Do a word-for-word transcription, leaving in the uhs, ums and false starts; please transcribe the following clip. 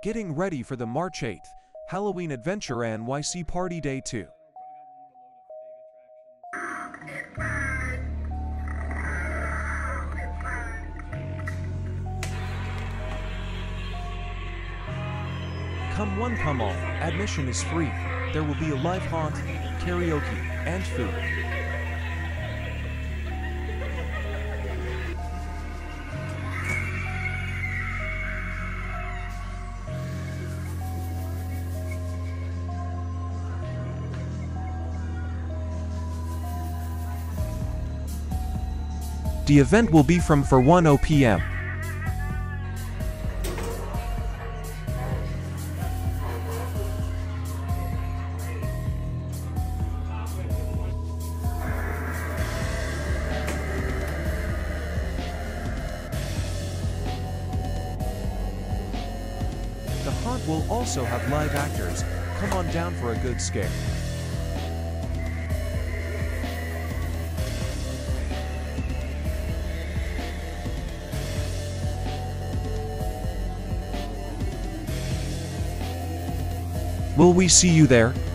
Getting ready for the March eighth Halloween Adventure N Y C Party Day two. Come one, come all. Admission is free. There will be a live haunt, karaoke, and food. The event will be from for one p m The haunt will also have live actors. Come on down for a good scare. Will we see you there?